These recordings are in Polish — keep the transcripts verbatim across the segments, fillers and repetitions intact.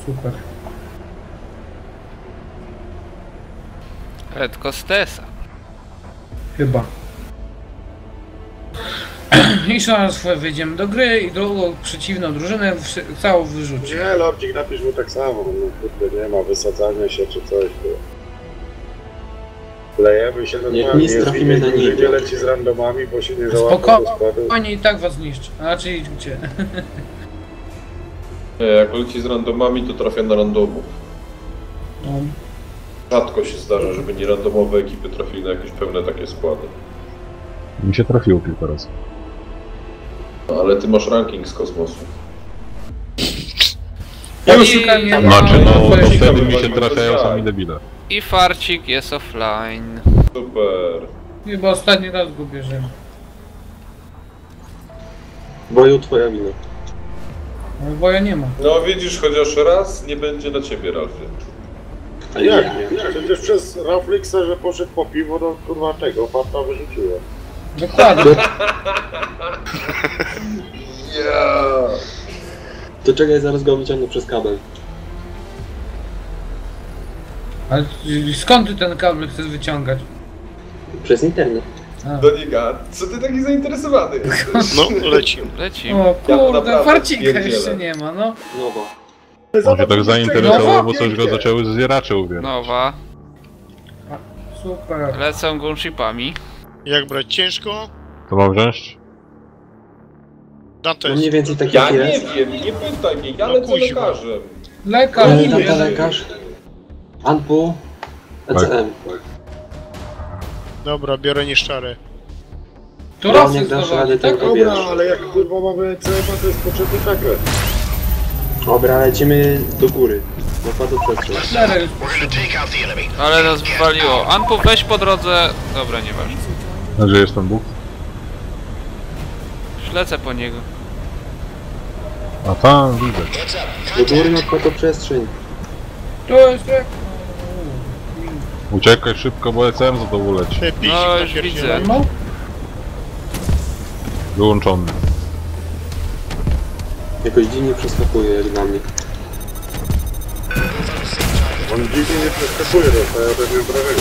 Super. Red Costesa. Chyba. I zaraz wyjdziemy do gry i drugą przeciwną drużynę całą wyrzuci. Nie, Lordzik, napisz mu tak samo. No kurde, nie ma wysadzania się czy coś. Lejemy się normalnie, nic trafimy na niej. Nie leci z randomami, bo się nie załapał do składu. Spokojnie, i tak was niszczy. A raczej idźcie. Nie, jak leci z randomami, to trafia na randomów. No. Rzadko się zdarza, żeby nie randomowe ekipy trafili na jakieś pełne takie składy. Mi się trafiło kilka razy. No, ale ty masz ranking z kosmosu. Ja już szukam, nie ma, Znaczy, no to to jest- wtedy mi się trafiają sami debile. I farcik jest offline. Super. Chyba ostatni raz go bierzemy. Boju, twoja wina. No, bo ja nie ma. No widzisz, chociaż raz nie będzie na ciebie, Ralfie. A jak nie? Przecież przez Raflixa, że poszedł po piwo, no kurwa tego, farta wyrzuciłem. Dokładnie. Ja. To czekaj, zaraz go wyciągnę przez kabel. Ale skąd ty ten kabel chcesz wyciągać? Przez internet. A. Doniga, co ty taki zainteresowany jesteś? No, lecimy. Lecimy. O Ja to kurde, naprawdę farcika pierdzielę. jeszcze nie ma, no. No bo. On się tak zainteresował, bo coś go Pięknie. zaczęły zwieracze ubierać. Nowa. Super. Lecą gunshipami. Jak brać ciężko? To mam wziąć? Dante No mniej więcej tak Ja jak nie jest. wiem, nie pytaj mnie, ja No lecę kuźwa. lekarzem. Lekarz, E, nie Dante jest. lekarz. Anpu. E C M. Dobra, biorę nieszczare. To Ja Rosy nie dasz zdawali, rady tak? tylko. Dobra, wiesz. ale jak kurwa mamy C M A, to jest potrzebny takret. Dobra, lecimy do góry. Na padoprzestrzeń. Cztery już. Ale nas wywaliło. Anpu, weź po drodze. Dobra, nie ważne. A że jest ten Bóg? Już lecę po niego. A tam widzę. Do góry na padoprzestrzeń. To jest jak... Uciekaj szybko, bo E C M za to uleci. Te bici No, już napierdzielaj. widzę. No, Wyłączony. Jakoś dziwnie przeskakuje jak dla mnie. On dziwnie nie przeskakuje, to ja też miałem wrażenie.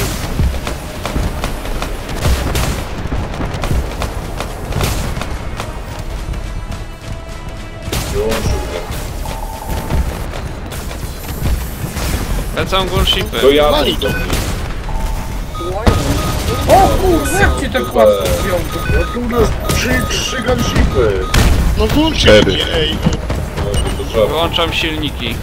Wyłączył mnie. Lecą gunshipy. To ja... Wali do mnie. o kurde, jak ci tak łatwo wziął? No tu u nas trzy, trzy gunshipy. No włączcie Cztery. mnie, ej. No, to żart. Wyłączam silniki.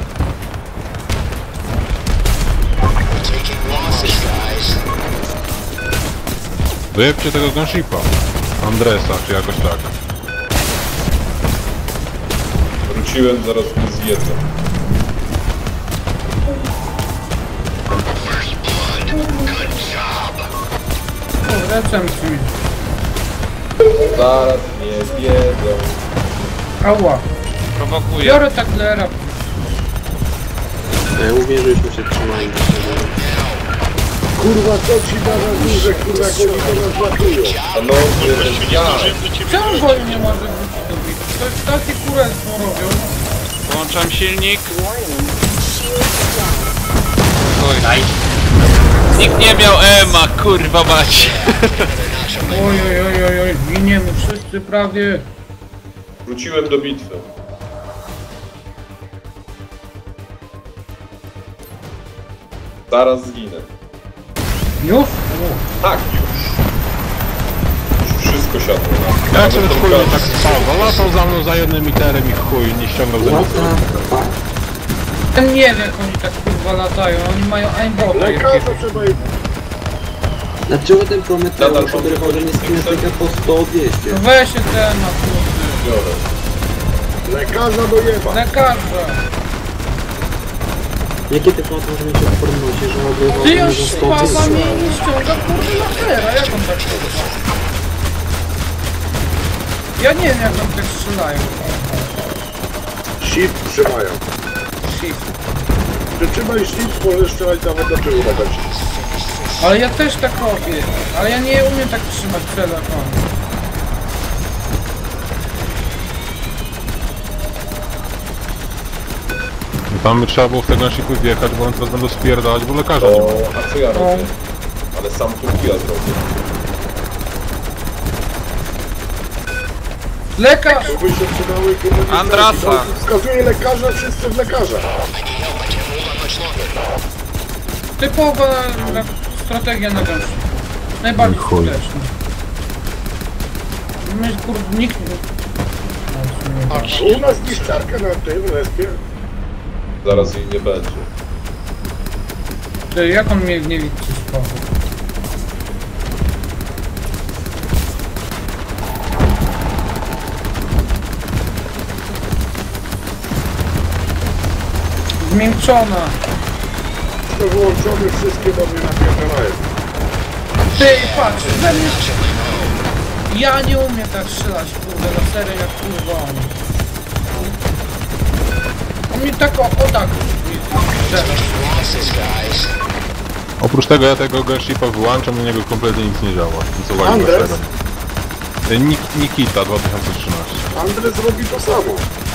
Wyjebcie tego gunshipa. Andresa, czy jakoś tak. Wróciłem, zaraz mnie zjedzą. Wracam ci. Zaraz mnie zjedzą. Ała. Prowokuję. Biorę taklera. Ja mówię, że już się trzymali. Kurwa, co ci da na górze, kurwa, jak oni to nas latują. A no, nie, ja. Zdążyłem do ciebie Czemu wrócić. boju nie może wrócić do bitwy? To jest takie kurestwo robią. Włączam silnik. Oj. Nikt nie miał Ema, kurwa mać. Oj, oj, oj, oj, oj, giniemy wszyscy prawie. Wróciłem do bitwy. Zaraz zginę. Już? Tak, już. Już wszystko siadło. Jak ten Nawet chuj tą tak spał? Latał za mną za jednym literem i chuj, nie ściągał ze mnie. What the fuck? Ja nie wiem jak oni tak kurwa latają, oni mają aimbota Lekarza jakiegoś. trzeba im... Dlaczego ten Prometeusz Nadal odrywał do mnie z kinetyka po sto dwieście? No weź się ten na kurde. biorę. Lekarza dojeba. Lekarza. Jakie ty konto możesz mieć odporności, że odrywał Ty do mnie już za sto spada dwieście? mnie i nie ściąga kurde latera, jak on tak kurwa? Ja nie wiem jak on tak strzelają. Shift trzymają. Shift. Przytrzymaj shift, możesz strzelać nawet do tyłu na będzie. Ale ja też tak robię, ale ja nie umiem tak trzymać telefonu. Tam by trzeba było w te gunshipy wjechać, bo oni teraz będą spierdalać, bo lekarza nie ma. O, a co ja robię? Ale sam tu ja zrobię. Lekarz! To by się przydały, kurwa... Andrasa. Wskazuje lekarza, wszyscy w lekarza. Typowa na, strategia na gąszczu. Najbardziej Chuj. skuteczna. My, kurde, nikt nie... No, w sumie tak. Patrz, U nas niszczarka na tym respie. Zaraz jej nie będzie. Ty, jak on mnie w niewidce spał? Zmiękczona! To wyłączone, wszystkie do mnie napierdalają. Ty, patrz, ze mnie... Ja nie umiem tak strzelać, kurde, na serio jak kurwa on. On mi tak o, o tak mi strzela. Oprócz tego ja tego gunshipa wyłączam, u niego kompletnie nic nie działa. Co uwagi Andres? laserem. Nik Nikita dwa tysiące trzynaście. Andres robi to samo.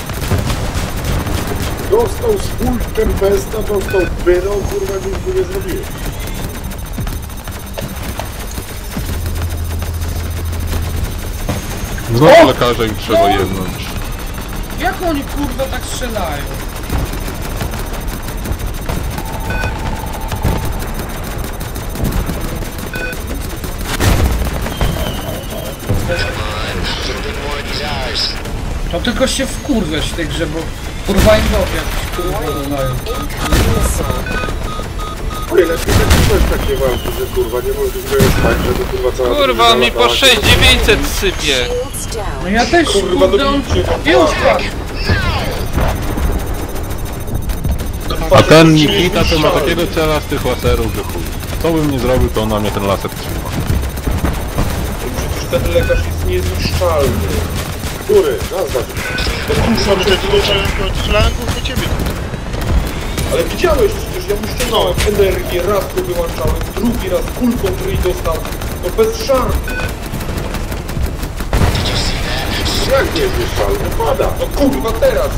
Dostał z full Tempesta, dostał pyro, kurwa nic mu nie zrobiło. Znowu O! lekarza im trzeba No! jednąć. Jak oni kurwa tak strzelają? To tylko się wkurwiać w tej grze, bo kurwa im dowie jakiś kurwa dodają. Oj, lepiej też takie walki, że kurwa nie możesz grać tak, żeby kurwa cała... Kurwa, on mi po sześć tysięcy dziewięćset sypie. No ja też Kurwa, kurde on... dobicie go. Już patrz! A ten Nikita to ma takiego cela z tych laserów, że chuj. Co bym nie zrobił, to on na mnie ten laser trzyma. Przecież ten lekarz jest niezniszczalny. Który? Naznacz. Dobrze, tylko że od flanków do ciebie. Ale widziałeś przecież, ja mu ściągnąłem energię, raz go wyłączałem, drugi raz kulką, której dostał. No bez szarp. Jak nie jest niszczalny? Pada. No kurwa teraz.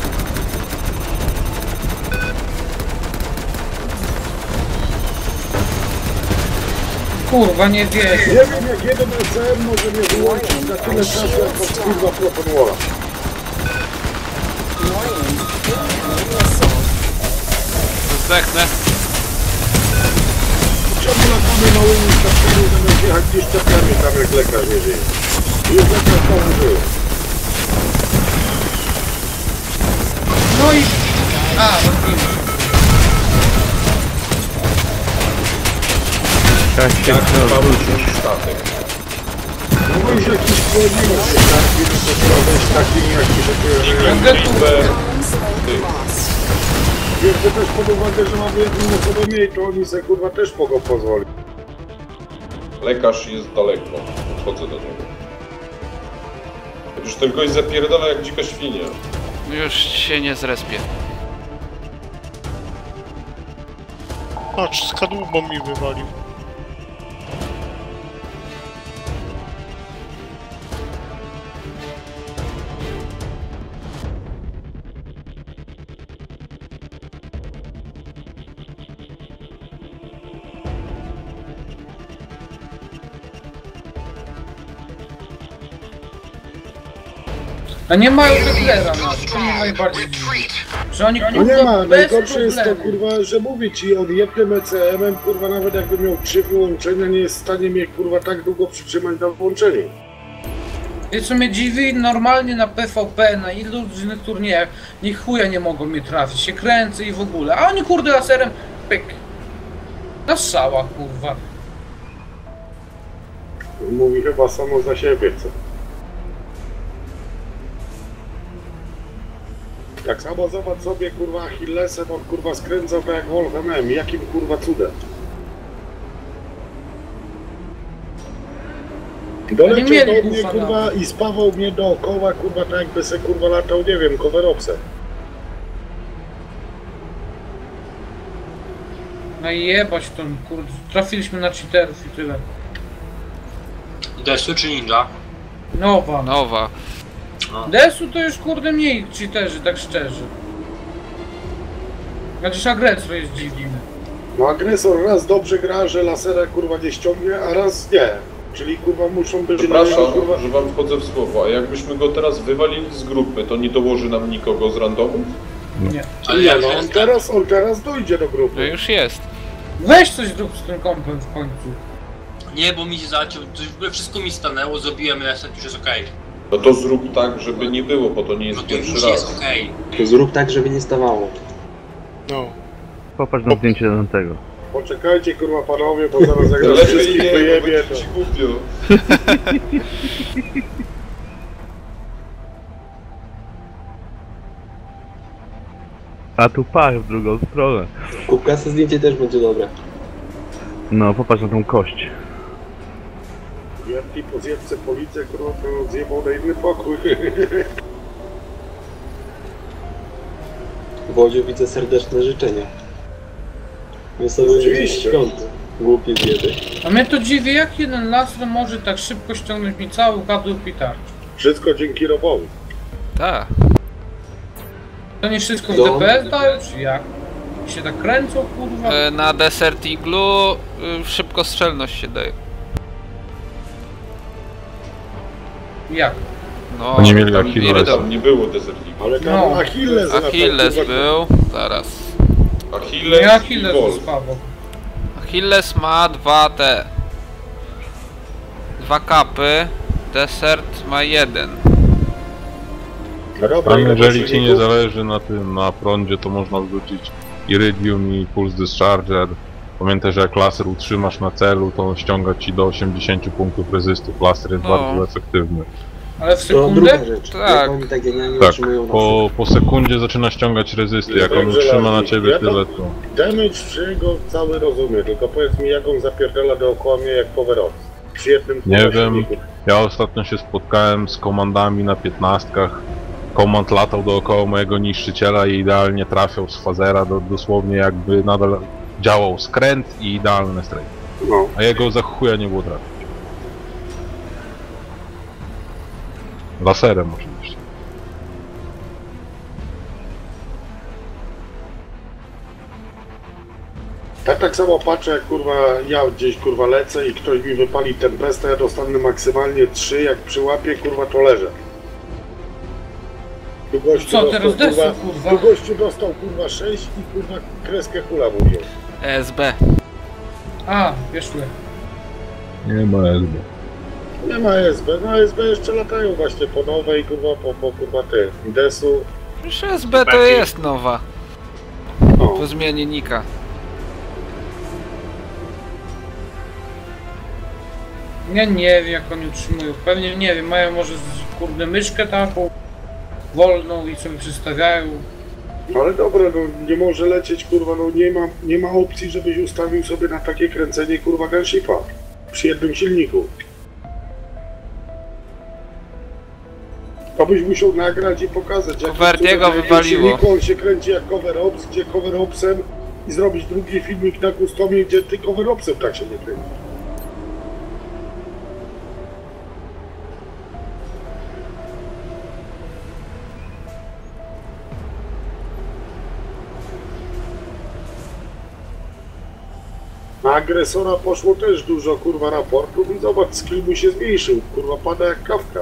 Kurwa nie wierzę. Nie wiem jak jeden E C M może mnie wyłączyć na tyle czasu, jak od kurwa Protonwalla. Zdechnę. Czemu latamy małymi statkami, zamiast jechać gdzieś czapkami tam jak lekarz nie żyje? I jest lekarz tam żyje. No i... A, rozbimy. Jak mały statek. Mówisz jakiś pojedynek, tak? Wiesz, to trzeba być takim jaki się Będę tu... Bierzcie też pod uwagę, że mamy jedną osobę mniej, to oni sobie kurwa też mogą pozwolić. Lekarz jest daleko. Podchodzę do niego. Już ten gość zapierdala jak dzika świnia. Już się nie zrespię. Patrz, z kadłubą mi wywalił. A nie mają Weglera na to mnie najbardziej dziwi. Że oni No kurwa nie ma, bez najgorsze jest to problemu. kurwa, że mówię ci, on jednym E C M-em kurwa nawet jakby miał trzy wyłączenia, nie jest w stanie mnie kurwa tak długo przytrzymać na wyłączeniu. Wiesz co mnie dziwi? Normalnie na P V P, na ilu różnych turniejach, ni chuja nie mogą mnie trafić, się kręcę i w ogóle. A oni kurde laserem, pyk. Na strzała kurwa. Mówi chyba samo za siebie, co? Tak samo zobacz sobie kurwa Achillesem, on kurwa skręcał tak jak Wolfem M. Jakim kurwa cudem? Doleciał mieli do mnie bufa kurwa nawet. i spawał mnie dookoła kurwa tak jakby se kurwa latał, nie wiem, coveropsem. No i jebać to kurde. Trafiliśmy na cheaterów i tyle. Desu czy Ninja? Nowa. Nowa. Desu to już kurde mniej cheaterzy, tak szczerze. Znaczy agresor jest dziwny. No agresor raz dobrze gra, że lasera kurwa nie ściągnie, a raz nie. Czyli kurwa muszą być... Przepraszam, kurwa... że wam wchodzę w słowo, a jakbyśmy go teraz wywalili z grupy, to nie dołoży nam nikogo z randomu? Nie. Ale Nie jak no, to on jest teraz, on teraz dojdzie do No grupy. już jest. Weź coś zrób z tym kompem w końcu. Nie, bo mi się zaciął, to w ogóle wszystko mi stanęło, zrobiłem reset, już jest okej. No to zrób tak, żeby nie było, bo to nie jest No to pierwszy już raz. jest okej. To zrób tak, żeby nie stawało. No. Popatrz na zdjęcie tamtego. Poczekajcie kurwa panowie, bo zaraz jak nas Lepiej wszystkich nie, bo wyjebie, to... będzie ci głupio. A tu pach w drugą stronę. Kubkasa zdjęcie też będzie dobre. No, popatrz na tą kość. Jedni po zjebce policję, kurwa, to zjebał na inny pokój. Wodziu, widzę serdeczne życzenia. Wesołych Oczywiście. świąt. Głupi biedy. A mnie to dziwi, jak jeden laser może tak szybko ściągnąć mi cały kadłub i tarcz. Wszystko dzięki Robowi. Tak. To nie wszystko w No. D P S dają, czy jak? I się tak kręcą, kurwa? E, Na Desert Eagle y, szybko strzelność się daje. Jak? No, Oni mieli Tam, Achillesa. tam nie było Desert Eagle. Ale tam No. Achilles latał, Achilles kurwa. był, zaraz. Achilles Nie i Achilles Wolf. zostawał. Achilles ma dwa te. Dwa kapy. Desert ma jeden. No dobra, Tam ile jeżeli ci nie silników? zależy na tym, na prądzie, to można wrzucić Iridium i Pulse Discharger. Pamiętaj, że jak laser utrzymasz na celu, to on ściąga ci do osiemdziesięciu punktów rezystów. Laser jest No. bardzo efektywny. Ale w To druga sekundę? rzecz. Tak. Jak oni tak genialnie Tak, utrzymują nas. po, po sekundzie zaczyna ściągać rezysty. Jak on Dobrze, utrzyma na Larki. ciebie Ja to- tyle, to... Damage wszystkiego cały rozumie, tylko powiedz mi jak on zapierdala dookoła mnie jak power-ups. Przy jednym Nie kurwa wiem. silniku. Ja ostatnio się spotkałem z komandami na piętnastkach. Komand latał dookoła mojego niszczyciela i idealnie trafiał z fazera, do, dosłownie jakby nadal działał skręt i idealny strajk. No. A jego za chuja nie było trafić. Laserem oczywiście. Tak tak samo patrzę jak kurwa ja gdzieś kurwa lecę i ktoś mi wypali tempestę, ja dostanę maksymalnie trzy, jak przyłapię kurwa to leżę. Tu gościu Co dostał, teraz desu, kurwa? Tu gościu dostał kurwa sześć i kurwa kreskę hula mu wziął. E S B. A, wyszły. Nie ma S B. Nie ma S B, no S B jeszcze latają właśnie po nowej kurwa, po, po kurwa ty, desu. Już S B to jest nowa. No. Po zmianie nika. Ja nie wiem jak oni utrzymują. Pewnie nie wiem, mają może z, kurde myszkę taką wolną i sobie przystawiają. No ale dobra, no nie może lecieć kurwa, no nie ma, nie ma opcji, żebyś ustawił sobie na takie kręcenie kurwa gunshipa przy jednym silniku. To byś musiał nagrać i pokazać, jak Vertiego na jednym wywaliło. silniku on się kręci jak cover-ops, gdzie cover-opsem i zrobić drugi filmik na customie, gdzie ty cover-opsem tak się nie kręci. Na agresora poszło też dużo kurwa raportów i zobacz, skill mu się zmniejszył, kurwa pada jak kawka.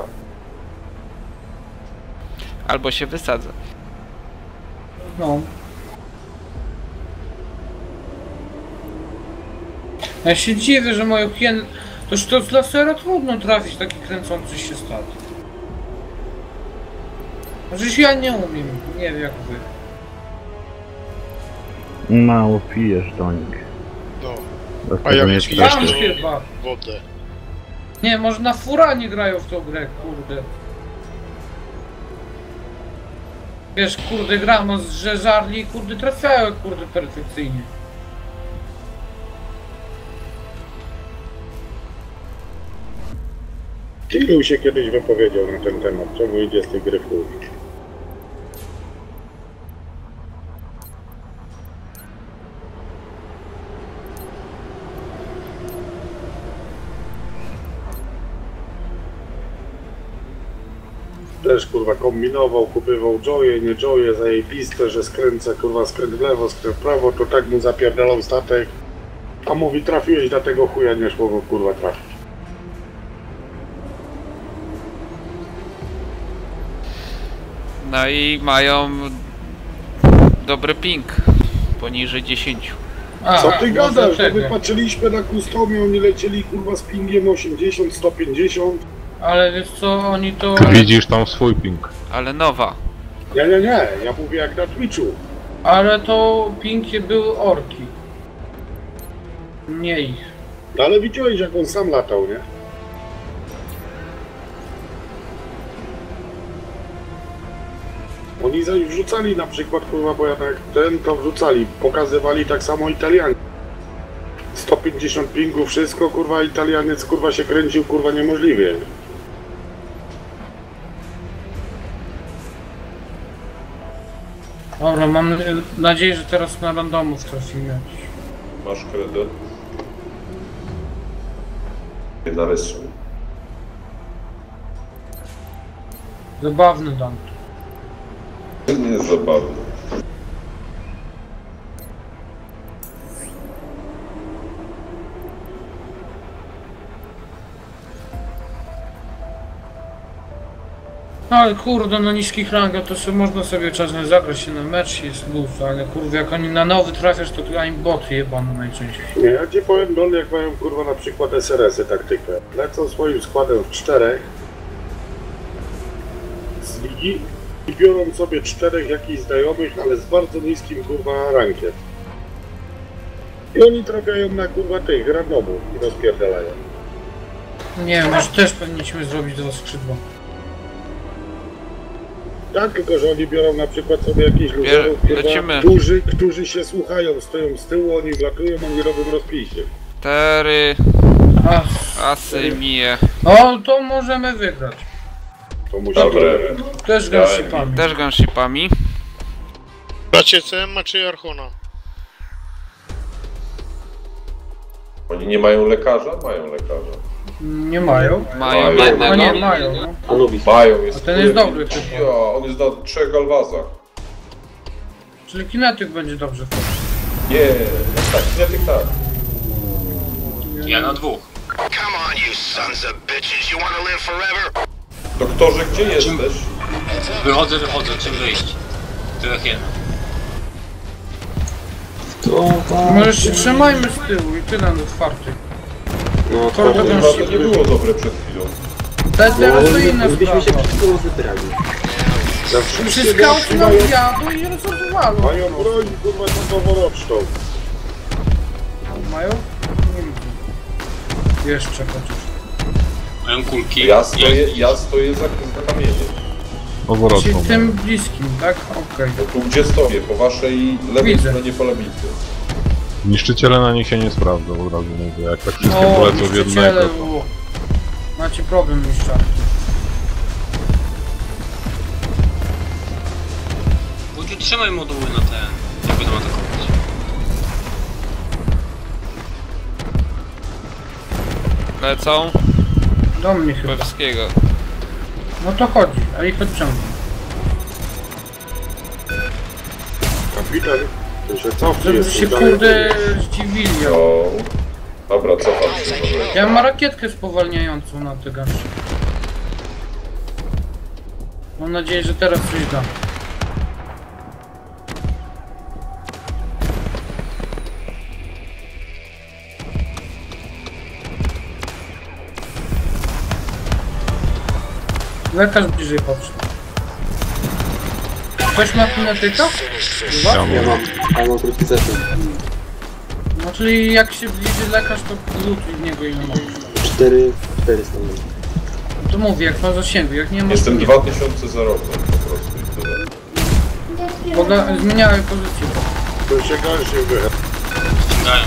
Albo się wysadza. No. Ja się dziwię, że moje hien... Toż to z lasera trudno trafić taki kręcący się statek. Przecież ja nie umiem, nie wiem jak wy. Mało pijesz, Donik. No. Dlatego A jak nie pijesz, Tam to chyba. wodę. Nie, może na furanie grają w tą grę, kurde. Wiesz, kurde, gram z że żarli i kurde trafiają, kurde, perfekcyjnie. Ilu się kiedyś wypowiedział na ten temat, czemu idzie z tej gry w chuj. też kurwa kombinował, kupywał joje, nie joje, zajebiste, że skręca kurwa skręt w lewo, skręt w prawo, to tak mu zapierdalał statek. A mówi, trafiłeś na tego chuja, nie szło go kurwa trafić. No i mają dobry ping. Poniżej dziesięć. A, Co ty może gadasz? No tego. my patrzyliśmy na kustomie, oni lecieli kurwa z pingiem osiemdziesiąt, sto pięćdziesiąt. Ale wiesz co, oni to... Widzisz tam swój ping. Ale nowa. Nie, nie, nie, ja mówię jak na Twitchu. Ale to pinki były orki. Nie ich. No ale widziałeś jak on sam latał, nie? Oni zaś wrzucali na przykład, kurwa, bo ja tak ten to wrzucali, pokazywali tak samo Italianie. sto pięćdziesiąt pingów, wszystko, kurwa, Italianiec, kurwa, się kręcił, kurwa, niemożliwie. Dobra, mam nadzieję, że teraz na randomów trafimy. Masz kredyt. Nie narysuj. Zabawny dam. Nie jest zabawne. No ale kurde, na niskich rangach to sobie można sobie czasem zagrać się na mecz, jest luz, ale kurde, jak oni na nowy trafiasz, to tu im boty jebane najczęściej. Nie, ja ci powiem, Don, jak mają, kurwa, na przykład S R S-y taktykę. Lecą swoim składem w czterech z ligi i biorą sobie czterech jakichś znajomych, ale z bardzo niskim, kurwa, rankiem. I oni trafiają na, kurwa, tych randomów i rozpierdalają. Nie wiem, może też powinniśmy zrobić dwa skrzydła. Tak, tylko że oni biorą na przykład sobie jakichś ludziów, lecimy. którzy, którzy się słuchają, stoją z tyłu, oni wlatują, oni robią rozpiście. Tery, Ach, asy, mije. no to możemy wygrać. To musi Dobre. Też gunshipami. Też gunshipami. Bracie C M A czy Archona? Oni nie mają lekarza? Mają lekarza. Nie mają. Mają Mają. A jednego. nie, mają, no. Anubis. Mają, jest... A ten jest dobry typ. Ja, on jest na trzech galwazach. Czyli kinetyk będzie dobrze wchodził. Nie, tak, kinetyk tak. Ja na dwóch. Doktorze, gdzie jesteś? Wychodzę, wychodzę, czym wyjść? Tyłek jeden. Może się trzymajmy z tyłu i tyle na otwartych. No To to... to Kurwa, to nie było dobre przed chwilą. Te, teraz to inna Gdybyśmy się sprawa. wszystko zebrali. Na wszystkie Przy skałce gości nam mają, wjadą i rozładowalo. mają broń, kurwa, tą noworoczną. Mają? Nie widzę. Jeszcze chociaż. Mają kulki. Ja stoję, ja stoję za, za kamieniem. Powrotną. Czyli tym bliskim, tak? Okej. No tu gdzie stoję? Po waszej lewej Widzę. stronie polemicy. Niszczyciele na nich się nie sprawdzą, od razu mówię. Jak tak wszystkie O, polecą w niszczyciele, jednego, to... u. Macie problem niszczarki. Budziu, trzymaj moduły na ten. Nie będą atakować. Lecą. Do mnie chyba. Pewskiego. No to chodzi, a ich odciągnie. Kapitan, to się cofnie, Żeby jest się dalej. kurde zdziwili. O, dobra, cofam się. Może. Ja mam rakietkę spowalniającą na te gaszy. Mam nadzieję, że teraz coś da. Lekarz bliżej podszedł. Ktoś ma kinetyka? Ja Ja mam. mam, ja mam krótki zasięg. No czyli jak się bliży lekarz, to lutuj w niego i nie możesz. Cztery, cztery stanowi. No to mówię, jak ma zasięgu, jak nie ma... Jestem to nie. dwa tysiące zerowy po prostu i tyle. Bo ga- zmieniały pozycję. To się garszy wychę. Ściągają się.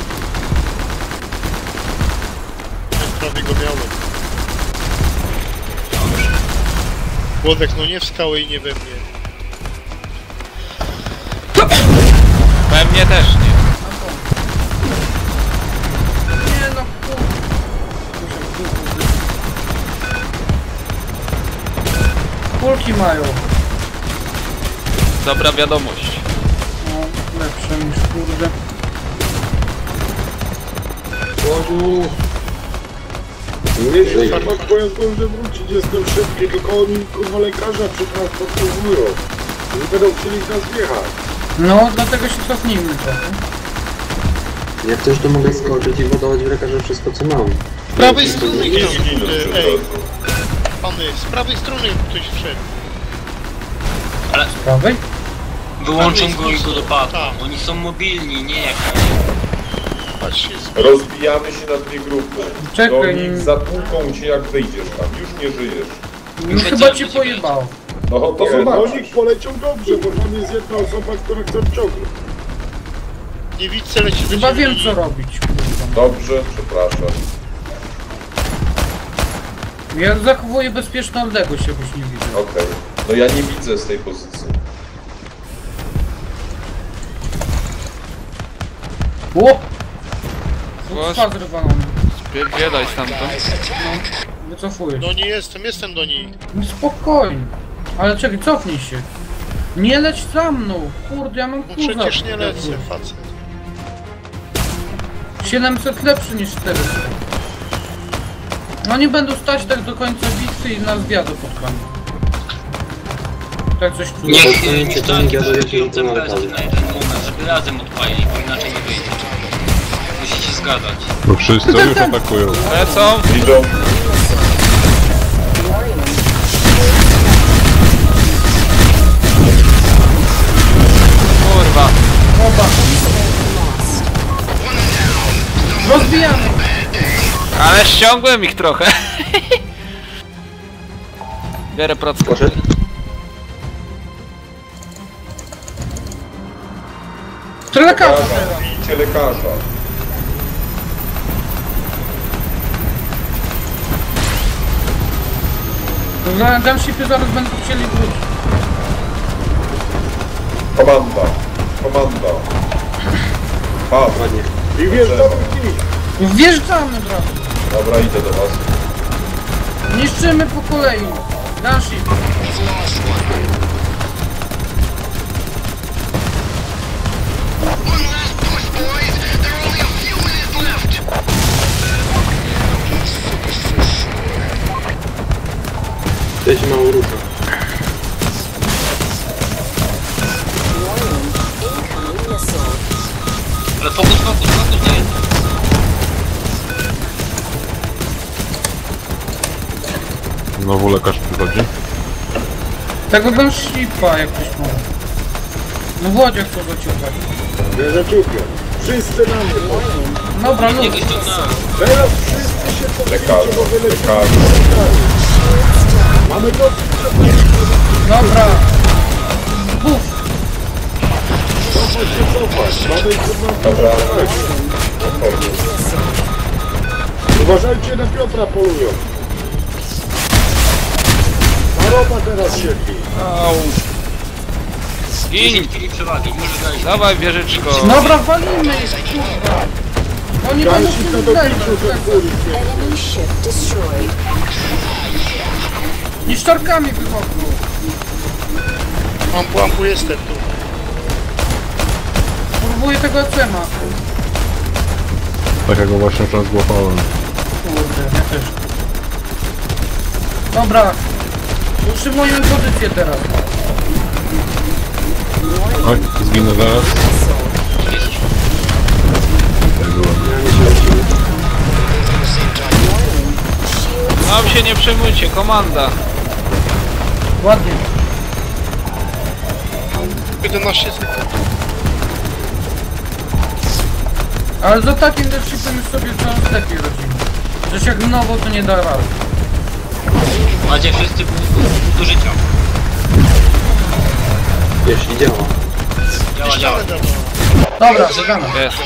Ja prawie go miałem. Włodek, no nie w skałę i nie we mnie. We mnie też nie. Nie no, kur... Muszę w dół czołgi mają. Dobra wiadomość. No, lepsze niż kurde. Bogu. Nie się zapas pojazd może wrócić, jestem szybki, tylko oni kurwa lekarza przetransportowują. Nie będą chcieli w nas wjechać. No, dlatego się cofnijmy trochę. Jak też to mogę skoczyć i wodować w lekarza wszystko co mam. Z prawej strony Nie ktoś, zginął ej, przy pany, z prawej strony ktoś wszedł. Z prawej? Wyłączą go i go dopadną. Tak. Oni są mobilni, nie jak... Patrzcie, z... Rozbijamy się na dwie grupy. Czekaj. Do nich zatłuką cię jak wyjdziesz tam, już nie żyjesz. No, chyba cię pojebało. No to To zobaczysz. do nich poleciał dobrze, bo tam jest jedna osoba, która chce wciągnąć. Nie widzę, leci do Chyba ciebie. wiem co robić. Dobrze, przepraszam. Ja zachowuję bezpieczną odległość, żebyś nie widział. Okej. No ja nie widzę z tej pozycji. Ło! Głos. Twarz rywalony. Spierdzielaj stamtąd. Wycofuję. No nie jestem, jestem do niej. No spokojnie. Ale czekaj, cofnij się. Nie leć za mną. Kurde, ja mam Bo kurwa. przecież nie lecę, facet. siedemset lepszy niż czterysta. Oni będą stać tak do końca bitwy i nas zwiadą pod koniec. Tak coś czuję. Niech to nie niech czytam, tanki ja do wyrzutują jakiego te tematu. besty na jeden moment, żeby razem odpalili, bo inaczej nie wyjdzie. Musicie zgadać. Bo wszyscy już atakują. Lecą! Idą. Kurwa. Oba. Rozbijamy. Ale ściągłem ich trochę. Biorę procent. Poszedł? To lekarza Lekarza, teraz. bijcie lekarza. Na gunshipy zaraz będą chcieli wrócić. Komanda. Komanda. A, Ładnie. I wjeżdżamy w nich. Wjeżdżamy od razu. dobra, idę do was. Niszczymy po kolei. Gunship. To się mało rusza. Ale fokus, fokus, fokus na jedno. Znowu lekarz przychodzi. Tego gunshipa jak ktoś może. No w łodziach chcą zaciukać. Bierze ciupię. Wszyscy na mnie. Dobra, luz. Niego ściągnąłem. Teraz wszyscy się Lekarza, podnieśli, bo wylecimy. lekarza. Mamy go. Dobra. Buf. Cofać się, cofać. Mamy kurwa. Dobra. Spokojnie. Uważajcie, na Piotra polują. Na roba teraz siedzi. Au. Gin! dziesięć kili przewagi, może dać. Dawaj wieżyczko. Dobra, walimy ich, kurwa. Oni będą Gańsik na się dopiczu zlewać. ten kuli. Niszczarkami wychodzą. Mam pułampu, jestem tu. Próbuję tego ecema. Takiego właśnie teraz złapałem. Kurde, ja też. Dobra. Utrzymujemy pozycję teraz. Oj, zginę zaraz. Tak było. Nam się nie przejmujcie, komanda. Ładnie. jedenaście sekund. Ale za takim deszczykiem już sobie coraz lepiej rodzimy. Przecież jak nowo to nie da rady. Macie wszyscy pół do życia. Jeśli działa. Działa, działa. Ścianę dawno. Dobra, zadamy. Jest.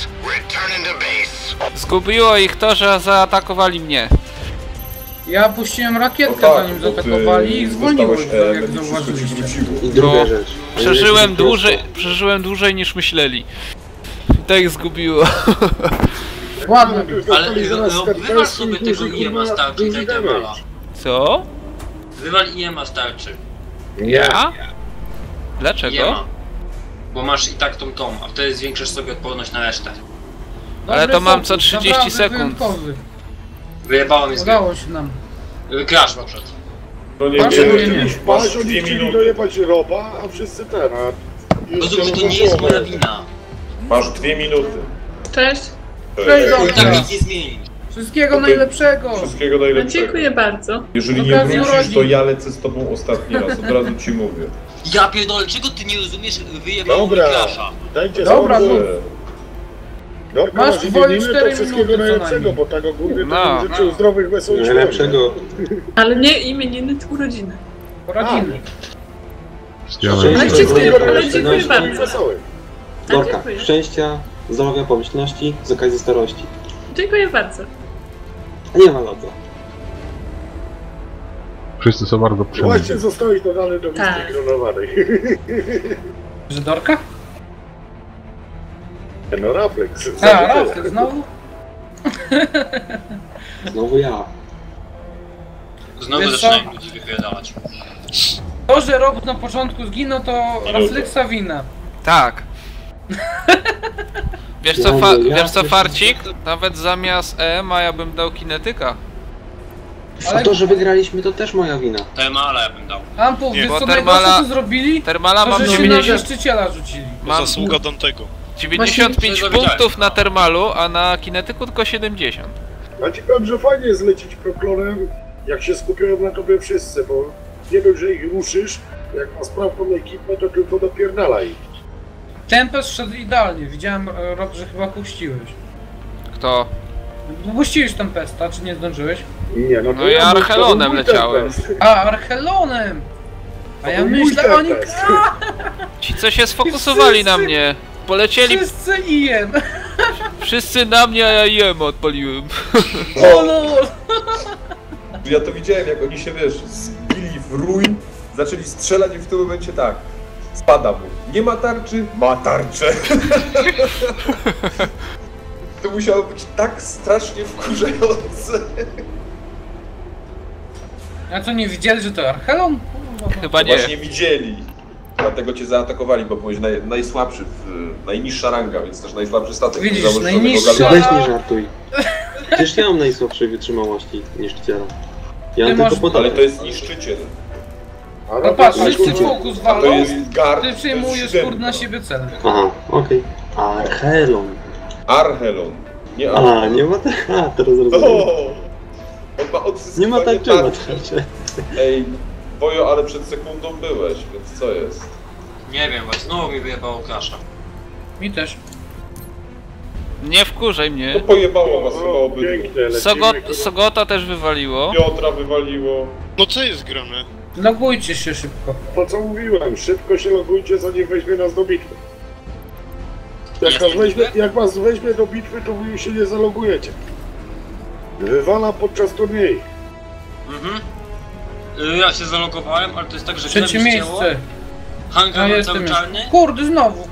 Zgubiło ich to, że zaatakowali mnie. Ja puściłem rakietkę No tak, zanim bo ty zaatakowali i ich zwolniło, dostałeś jak element i wszystko ci zauważyliście. wróciło. I druga No, rzecz. Przeżyłem Jeśli dłużej, przeżyłem dłużej niż myśleli. I tak ich zgubiło. Ładnie. Ale ro- ro- wywal sobie tego I E M A starczy i daj te wala. Co? Wywal I E M A starczy. Ja? Nie Dlaczego? ma. Bo masz i tak tą tą, a wtedy zwiększasz sobie odporność na resztę. Ale Dobry to mam co fokus, trzydzieści naprawdę sekund. wyjątkowy. Wyjebało mnie z gry. Udało się nam. Y, Crash na przykład. No nie Proszę wiem, mnie nie. Patrz, masz oni dwie chcieli minuty. dojebać roba, a wszyscy ten, a... Rozumiem, to nie jest moja wina. Masz dwie minuty. Cześć. Cześć, I dobra. tak nic nie zmieni. Wszystkiego To ty- najlepszego. Wszystkiego No, najlepszego. dziękuję bardzo. Jeżeli Z nie okazji wrócisz, to urodzin. ja lecę z tobą ostatni raz, od razu ci mówię. Ja pierdolę, czego ty nie rozumiesz? Wyjebało mi Dobra, Crasha. dajcie Dobra, spokój. mów. Dorka, Masz masz w woli imieniny, cztery to wszystkiego minuty co najlepszego, najmniej. bo tak ogólnie to No. bym życzył zdrowych, wesołych świąt. Najlepszego. Ale nie imieniny, tylko urodziny. Poradzimy. Wszystkiego Ale najlepszego. dziękuję, ale Wszystkiego dziękuję najlepszego i bardzo. wesołych. A, Dorka, dziękuję. szczęścia, zdrowia, pomyślności z okazji starości. Dziękuję bardzo. A nie ma na to. Wszyscy są bardzo przyjemni. Właśnie zostałeś dodany do listy Tak. gronowanej. Że Dorka? No refleks. A, Rafek, znowu? Znowu ja. Znowu Wiesz zaczynają co? ludzi wypierdalać. To, że Rob na początku zginął, to Raflexa wina. Tak. Wiesz co, Ja fa mówię, ja wiesz co też- Farcik? Nawet zamiast E M A ja bym dał kinetyka. A to, że wygraliśmy, to też moja wina. Termala ja bym dał. Ampu, Nie, wiesz bo co Termala- najgorsze co zrobili? Termala To, mam że się na dziewięćdziesiąt, niszczyciela rzucili. mam Zasługa Dantego. dziewięćdziesiąt pięć Właśnie- punktów na Termalu, a na kinetyku tylko siedemdziesiąt. A ci powiem, że fajnie jest lecieć proklonem, jak się skupiają na tobie wszyscy, bo nie dość, że ich ruszysz, jak ma sprawną ekipę, to tylko dopierdalaj. Tempest szedł idealnie. Widziałem, e, Rob, że chyba puściłeś. Kto? No, puściłeś Tempesta, czy nie zdążyłeś? Nie, no to No ja mój- to Archelonem mój leciałem. Tempest. A, Archelonem! A ja To mój myślę, oni... Tempest. Ci co się sfokusowali na mnie. Polecieli Wszyscy ijem! wszyscy na mnie, a ja jem odpaliłem. O lol! Ja to widziałem, jak oni się, wiesz, zbili w rój, zaczęli strzelać i w tym momencie tak. Spada mu. Nie ma tarczy? Ma tarczę. To musiało być tak strasznie wkurzające. A co, nie widzieli, że to Archelon? Kurwa. Chyba nie. Właśnie widzieli. Dlatego cię zaatakowali, bo byłeś naj, najsłabszy, w, najniższa ranga, więc też najsłabszy statek. Widzisz, założonego najniższa- gardła. Weź nie żartuj. Przecież ja mam najsłabszej wytrzymałości niszczyciela. Ja Ty mam masz- tylko podatek. Ale to jest niszczyciel. A No Robert, patrz, masz wszyscy kurwa- fokus A to walą, jest gard. ty przyjmujesz kurde na siebie cel. Aha, okej. Archelon. Archelon. Nie A, Archelon. nie ma tak. A, teraz O! rozumiem. On ma odzyskiwanie Nie ma tak, czy ma tarczy. tarczy. Ej, Bojo, ale przed sekundą byłeś, więc co jest? Nie wiem, właśnie znowu mi wyjebało Crasha. Mi też. Nie wkurzaj To mnie. pojebało was chyba O, obydwu. pięknie, lecimy, Sogot, kurwa. Sogota też wywaliło. Piotra wywaliło. No co jest grane? Logujcie się szybko. To co mówiłem, szybko się logujcie, zanim weźmie nas do bitwy. Jak, Jest nas do weźmie, bitwy? jak was weźmie do bitwy, to wy się nie zalogujecie. Wywala podczas turnieju. Mhm. Y, Ja się zalogowałem, ale to jest tak, że Trzecie gra mi ścięło. miejsce. Hangar Ja mam jestem cały już. czarny. Kurde, znowu.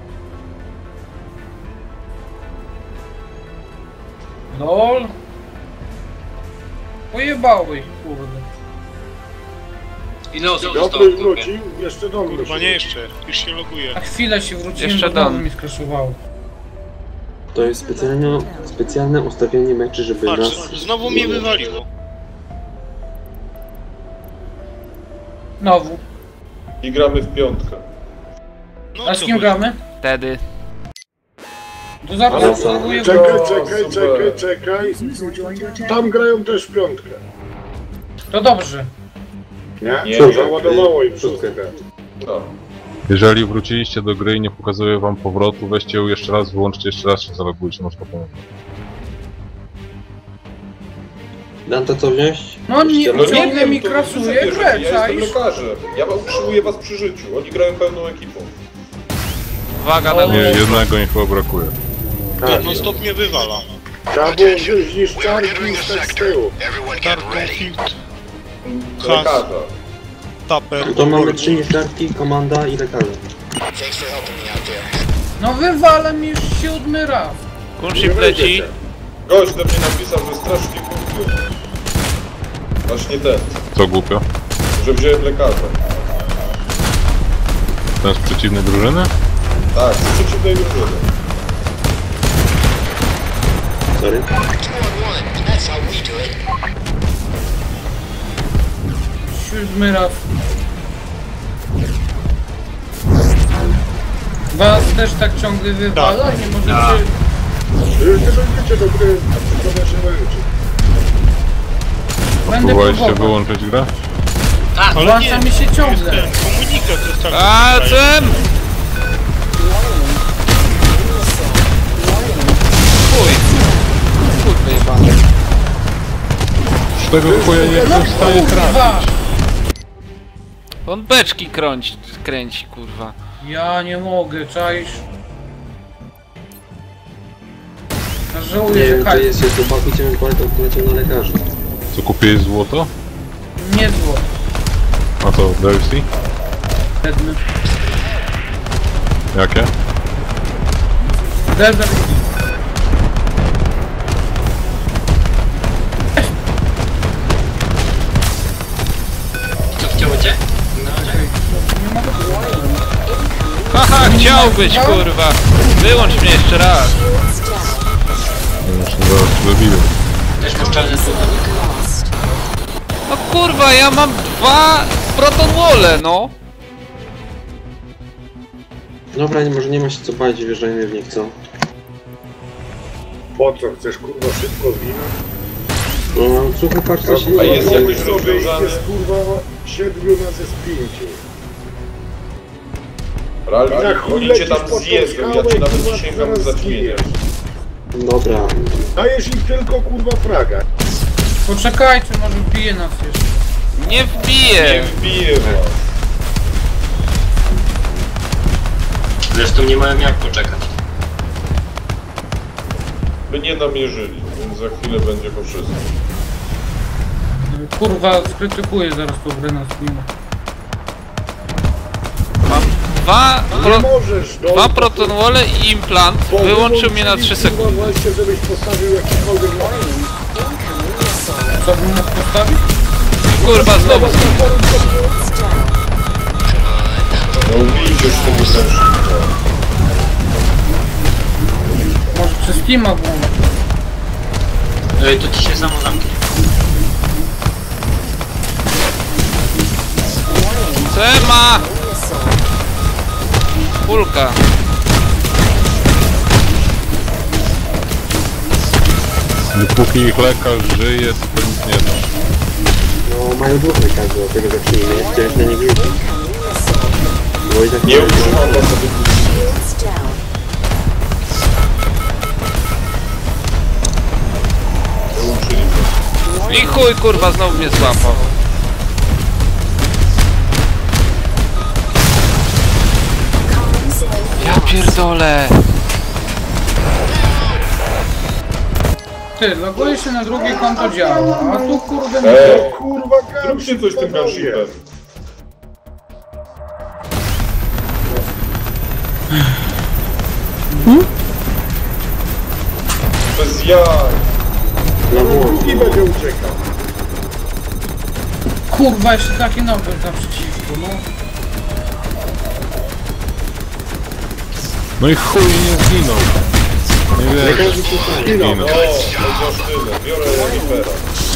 Lol. Pojebały ich, kurde. Ile osób zostało Dobry w grupie? wrócił, jeszcze do mnie. Kurwa nie jeszcze, już się loguje. Na chwilę się wróciłem, Jeszcze bo znowu Dan. mi skraszowało. To jest specjalne, specjalne ustawienie meczy, żeby nas... Patrz, znowu mnie wywaliło. Znowu. I gramy w piątkę. No A z co kim wy? gramy? Wtedy. To zaraz Ale- zaloguję go. Czekaj, O, czekaj, super. czekaj, czekaj. Tam grają też w piątkę. To dobrze. Nie? Nie, Co, nie, załadowało im szóstkę. szóstkę. No. Jeżeli wróciliście do gry i nie pokazuje wam powrotu, weźcie ją jeszcze raz, wyłączcie jeszcze raz się zalogujcie na spokojnie. Dam to co wziąć? No nie, No ciągle wiem, mi to krasuje wy zabierzecie, grę, Ja jestem czaisz? lekarzem. Ja wam utrzymuję was przy życiu. Oni grają pełną ekipą. Uwaga na Nie, jednego nie chyba brakuje. Tak, No stop mnie wywala. trzeba było wziąć niszczarki i stać z tyłu. Dark Field. Has, Lekarza. Taper. To mamy trzy niszczarki, komanda i lekarze. No wywala mi już siódmy raz. Kunship leci. Gość do mnie napisał, że strasznie głupio. Właśnie ten, Co głupio? że wziąłem lekarza. Jestem z przeciwnej drużyny? Tak, z przeciwnej drużyny. Sorry. Siódmy raz. Was też tak ciągle wywala? Nie możecie... Nie będziecie do gry, to się męczy. Będę Próbowaliście próbował. wyłączyć grę? Tak, Ale Włącza mi się ciągle. Ten komunikat zostawił. A, tutaj. czym? Chuj. Kurwa jebany. Z tego chuja nie jestem w stanie trafić. Kurwa! On beczki kręci, kręci kurwa. Ja nie mogę, czaisz? Ja żałuję, Nie że wiem, kaj... czy jest jeszcze chłopak, idziemy polecał, poleciał na lekarza. Co, kupiłeś złoto? Nie zło. A to D L C? Jedny. Jakie? Desert. co chciało cię? No, Nie mogę... Haha, chciał być kurwa. Wyłącz mnie jeszcze raz. Już zaraz zabiję. też masz czarny słownik. No kurwa, ja mam dwa proton wole, no. Dobra, nie, może nie ma się co palić, wjeżdżajmy w nich, co? Po co? Chcesz kurwa szybko zginąć? No, słuchaj, patrz co się A jest dzieje. jakoś rozwiązany? Jest kurwa siedmiu nas jest pięciu. Realnie, chuj oni cię lecisz tam pod tą zjedzą, ja skałę, ci nawet kurwa, przysięgam zaraz za tchnienie. zginiesz. Dobra. Dajesz im tylko kurwa fraga. Poczekajcie, może wbije nas jeszcze. Nie Nie wbiję. wbiję was. Zresztą nie mają jak poczekać. By nie namierzyli, więc za chwilę będzie po wszystkim. Kurwa, skrytykuję zaraz tą grę na Steamie. Mam dwa, Nie pro, możesz, no. dwa proton wole i implant. Bo Wyłączył mnie na trzy wyłączyli, kurwa, sekundy. właśnie, żebyś postawił jakikolwiek line. Co bym mógł postawić? Kurwa, znowu. No ubijcie już tego zeszłego. Może przez Steama włączyć. Ej, to ci się samo zamknie. Sema! Kulka. Dopóki ich lekarz żyje, to to nic nie da. No, mają dwóch lekarzy, dlatego zacznijmy. Nie chciałeś na nich liczyć. Bo i tak Nie utrzymam was sobie. Wyłączyli mnie. I chuj kurwa, znowu mnie złapał. Ja pierdolę. Ty, loguje się na drugie konto działa, a tu kurde... Ej, Kurwa, zróbcie coś z tym gunshipem. Bez jaj. Na włos. Drugi będzie uciekał. Kurwa, jeszcze taki nowy naprzeciwko, no. No i chuj nie zginął. Nie wiesz. Lekarze się stali. Zginął. O, powiedział tyle. Biorę renifera.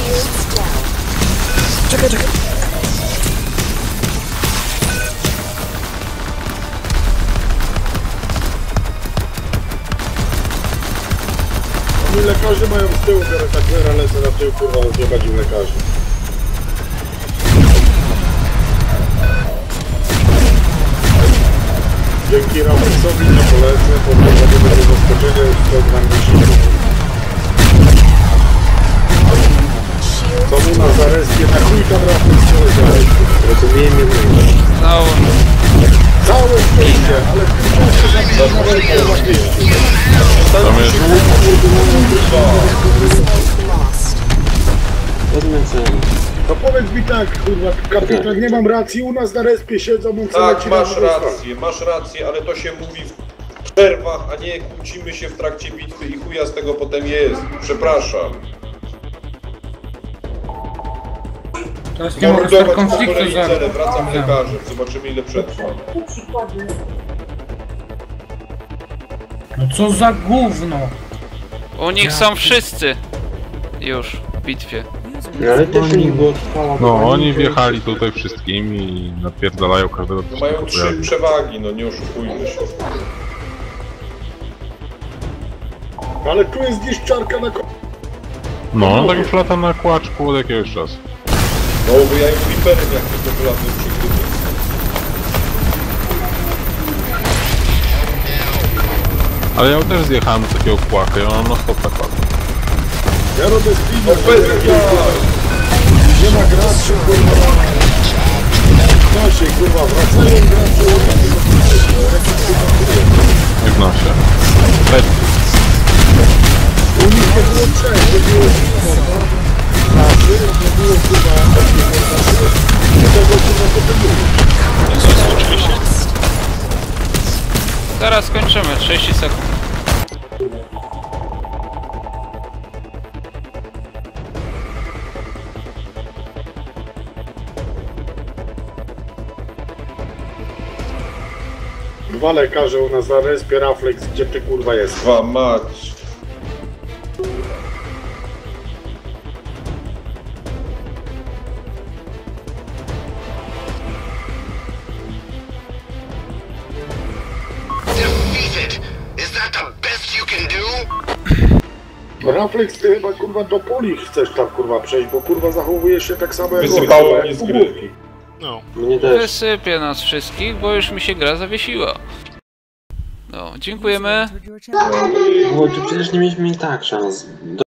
Oni lekarze mają z tyłu, biorę taklera, lecę na tył, kurwa, rozjebać im lekarzy. Dzięki Ramersowi nie polecę, bo to nie będzie zaskoczenia, już to nam myśli. Co mu na zarezkie, na chuj tam Ramer strzelę zarezkie. Rozumiemy jednego. Znowu. Całe szczęście, ale w tym czasie za Tam jest Rozumiem całe. To powiedz mi tak, kurwa, kapitan, nie mam racji, u nas na respie siedzą, on co Tak, leci na masz drugą stronę. rację, masz rację, ale to się mówi w przerwach, a nie kłócimy się w trakcie bitwy i chuja z tego potem jest. Przepraszam. Teraz nie mogę start Mordować po konfliktu kolei za... cele, wracam lekarzem, zobaczymy ile przetrwa. No co za gówno! U nich są wszyscy! Już, w bitwie. No ale też u nich było trwała. No, oni wjechali tutaj wszystkimi i napierdalają każdego, No co mają się trzy pojawi. przewagi, no nie oszukujmy się. Ale tu jest niszczarka na ko... No, tak już lata na kłaczku od jakiegoś czasu. No bo ja im creeperem jak tylko wylaty przykryty. Ale ja też zjechałem do takiego kłaka i on na stop tak ładnie. Ja robię No speed, bez ja! nie ma graczy, kurwa. Da się, kurwa, wracają gracze. Nie w nosie. U nich nie było trzech, nie było graczy, nie było kurwa takiego graczy. I tego kurwa potem było. Zaraz skończymy, trzydzieści sekund. Dwa lekarze u nas na respie, Raflex, gdzie ty kurwa jest? Dwa mać. Raflex, ty chyba kurwa do poli chcesz tam kurwa przejść, bo kurwa zachowujesz się tak samo jak Wysypało jak mnie z u gry. główki. No. Mnie też. Wysypię nas wszystkich, bo już mi się gra zawiesiła. No, dziękujemy. Bo tu przecież nie mieliśmy i tak szans.